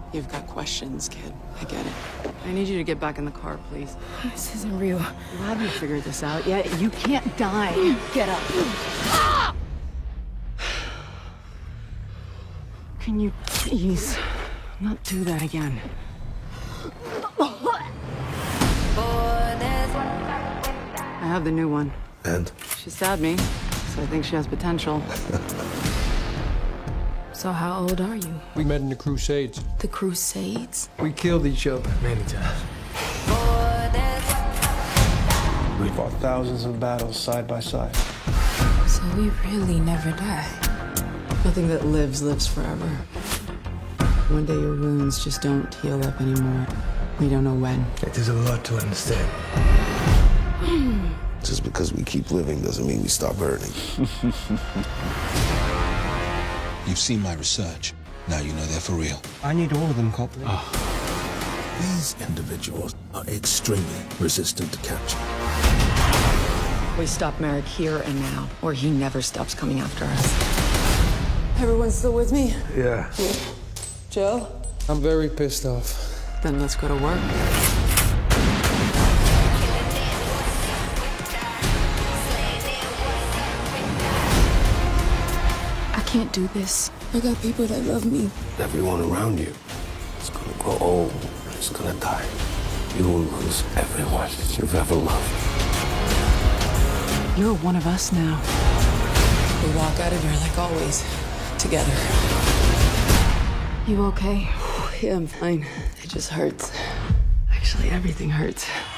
You've got questions, kid. I get it. I need you to get back in the car, please. This isn't real. You haven't figured this out yet. You can't die. Get up. Can you please not do that again? I have the new one. And? She stabbed me, so I think she has potential. So how old are you? We met in the Crusades. The Crusades? We killed each other many times. We fought thousands of battles side by side. So we really never die. Nothing that lives forever. One day your wounds just don't heal up anymore. We don't know when. It is a lot to understand. Just because we keep living doesn't mean we stop hurting. You've seen my research. Now you know they're for real. I need all of them, Copley. These individuals are extremely resistant to capture. We stop Merrick here and now, or he never stops coming after us. Everyone still with me? Yeah. Joe? I'm very pissed off. Then let's go to work. I can't do this. I got people that love me. Everyone around you is gonna grow old, is gonna die. You will lose everyone you've ever loved. You're one of us now. We walk out of here like always, together. You okay? Yeah, I'm fine. It just hurts. Actually, everything hurts.